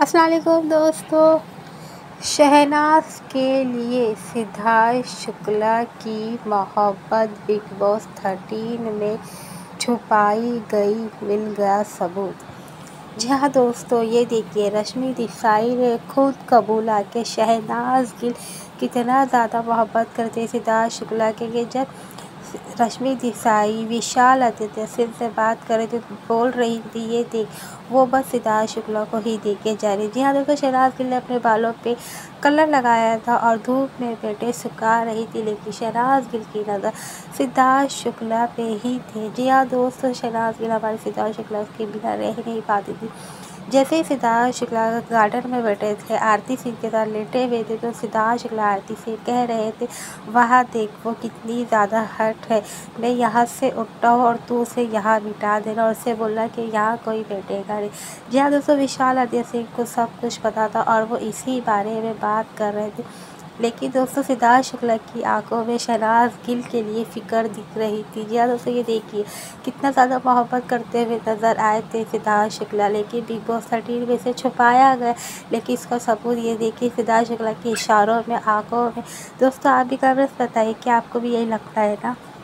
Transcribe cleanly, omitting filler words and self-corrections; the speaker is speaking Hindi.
अस्सलाम वालेकुम दोस्तों। शहनाज के लिए सिद्धार्थ शुक्ला की मोहब्बत बिग बॉस 13 में छुपाई गई, मिल गया सबूत। जी हाँ दोस्तों, ये देखिए रश्मि देसाई ने खुद कबूला कि शहनाज गिल कितना ज़्यादा मोहब्बत करते सिद्धार्थ शुक्ला के लिए। जब रश्मि देसाई विशाल आदित्य सिंह से बात कर रही थी, बोल रही थी ये देख वो बस सिद्धार्थ शुक्ला को ही देखे जा रही। जी हाँ दोस्तों, शहनाज गिल ने अपने बालों पे कलर लगाया था और धूप में बैठे सुखा रही थी, लेकिन शहनाज गिल की नज़र सिद्धार्थ शुक्ला पे ही थे। जी हाँ दोस्तों, शहनाज गिल हमारे सिद्धार्थ शुक्ला के बिना रह नहीं पाती थी। जैसे ही सिद्धार्थ शुक्ला गार्डन में बैठे थे, आरती सिंह के साथ लेटे हुए थे, तो सिद्धार्थ शुक्ला आरती से कह रहे थे, वहाँ देख वो कितनी ज़्यादा हर्ट है, मैं यहाँ से उठता हूँ और तू उसे यहाँ बिठा देना और उससे बोलना कि यहाँ कोई बैठेगा नहीं। जी हाँ दोस्तों, विशाल आदित्य सिंह को सब कुछ पता था और वो इसी बारे में बात कर रहे थे, लेकिन दोस्तों सिद्धार्थ शुक्ला की आंखों में शहनाज गिल के लिए फ़िक्र दिख रही थी। जी हाँ दोस्तों, ये देखिए कितना ज़्यादा मोहब्बत करते हुए नज़र आए थे सिद्धार्थ शुक्ला, लेकिन बिग बॉस 13 में से छुपाया गया। लेकिन इसका सबूत ये देखिए सिद्धार्थ शुक्ला के इशारों में, आंखों में। दोस्तों आप भी कमेंट्स बताइए कि आपको भी यही लगता है ना।